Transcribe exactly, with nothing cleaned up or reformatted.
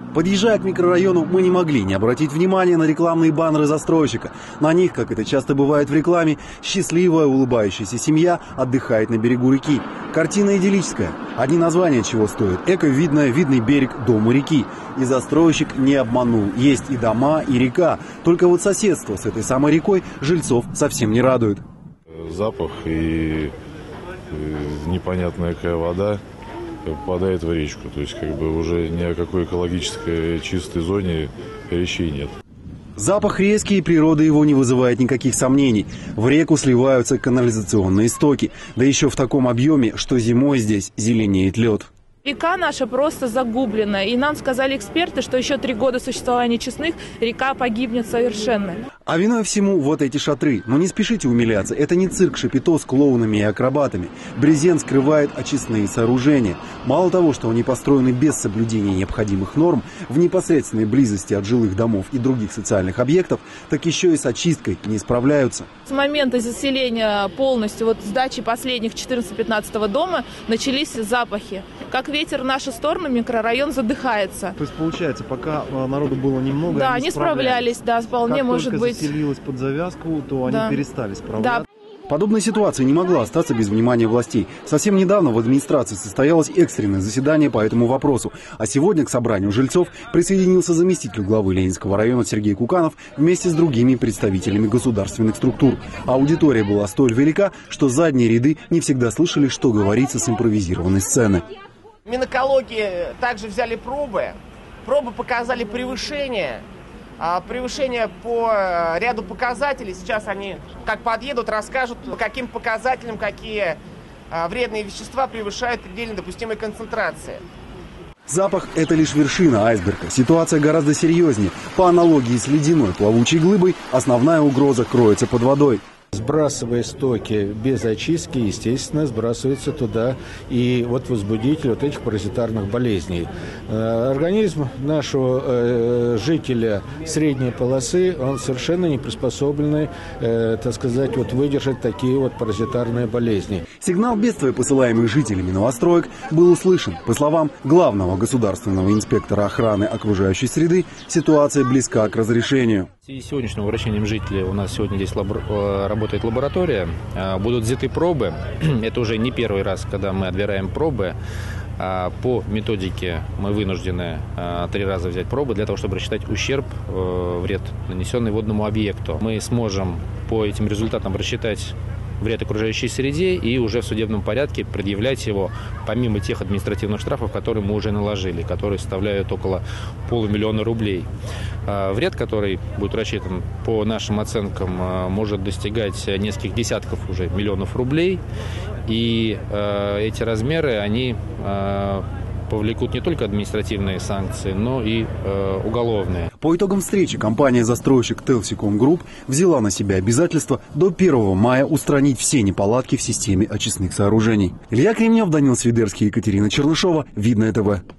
Подъезжая к микрорайону, мы не могли не обратить внимания на рекламные баннеры застройщика. На них, как это часто бывает в рекламе, счастливая улыбающаяся семья отдыхает на берегу реки. Картина идиллическая. Одни названия чего стоят. Эко-видное, видный берег, дом у реки. И застройщик не обманул. Есть и дома, и река. Только вот соседство с этой самой рекой жильцов совсем не радует. Запах и непонятная какая вода попадает в речку. То есть как бы уже ни о какой экологической чистой зоне речи нет. Запах резкий, и природа его не вызывает никаких сомнений. В реку сливаются канализационные стоки. Да еще в таком объеме, что зимой здесь зеленеет лед. Река наша просто загублена. И нам сказали эксперты, что еще три года существования Честных река погибнет совершенно. А виной всему вот эти шатры. Но не спешите умиляться. Это не цирк Шапито с клоунами и акробатами. Брезент скрывает очистные сооружения. Мало того, что они построены без соблюдения необходимых норм, в непосредственной близости от жилых домов и других социальных объектов, так еще и с очисткой не справляются. С момента заселения полностью, вот сдачи последних четырнадцатого-пятнадцатого дома, начались запахи. Как ветер в нашу сторону, микрорайон задыхается. То есть, получается, пока народу было немного, да, они не справлялись, справлялись. Да, вполне как может только быть. заселилось под завязку, то да. они перестали справляться. Да. Подобная ситуация не могла остаться без внимания властей. Совсем недавно в администрации состоялось экстренное заседание по этому вопросу. А сегодня к собранию жильцов присоединился заместитель главы Ленинского района Сергей Куканов вместе с другими представителями государственных структур. Аудитория была столь велика, что задние ряды не всегда слышали, что говорится с импровизированной сцены. Минэкологии также взяли пробы. Пробы показали превышение. Превышение по ряду показателей. Сейчас они, как подъедут, расскажут, по каким показателям, какие вредные вещества превышают предельно допустимые концентрации. Запах – это лишь вершина айсберга. Ситуация гораздо серьезнее. По аналогии с ледяной плавучей глыбой, основная угроза кроется под водой. Сбрасывая стоки без очистки, естественно, сбрасывается туда и вот возбудитель вот этих паразитарных болезней. Организм нашего жителя средней полосы, он совершенно не приспособленный, так сказать, вот выдержать такие вот паразитарные болезни. Сигнал бедствия, посылаемый жителями новостроек, был услышан. По словам главного государственного инспектора охраны окружающей среды, ситуация близка к разрешению. И сегодняшним обращением жителей у нас сегодня здесь лабор... работает лаборатория. Будут взяты пробы. Это уже не первый раз, когда мы отбираем пробы. По методике мы вынуждены три раза взять пробы для того, чтобы рассчитать ущерб, вред, нанесенный водному объекту. Мы сможем по этим результатам рассчитать вред окружающей среде и уже в судебном порядке предъявлять его, помимо тех административных штрафов, которые мы уже наложили, которые составляют около полумиллиона рублей. Вред, который будет рассчитан по нашим оценкам, может достигать нескольких десятков уже миллионов рублей. И эти размеры, они повлекут не только административные санкции, но и э, уголовные. По итогам встречи компания-застройщик Telsicom Group взяла на себя обязательство до первого мая устранить все неполадки в системе очистных сооружений. Илья Кремнев, Данил Свидерский, Екатерина Чернышова. Видное ТВ.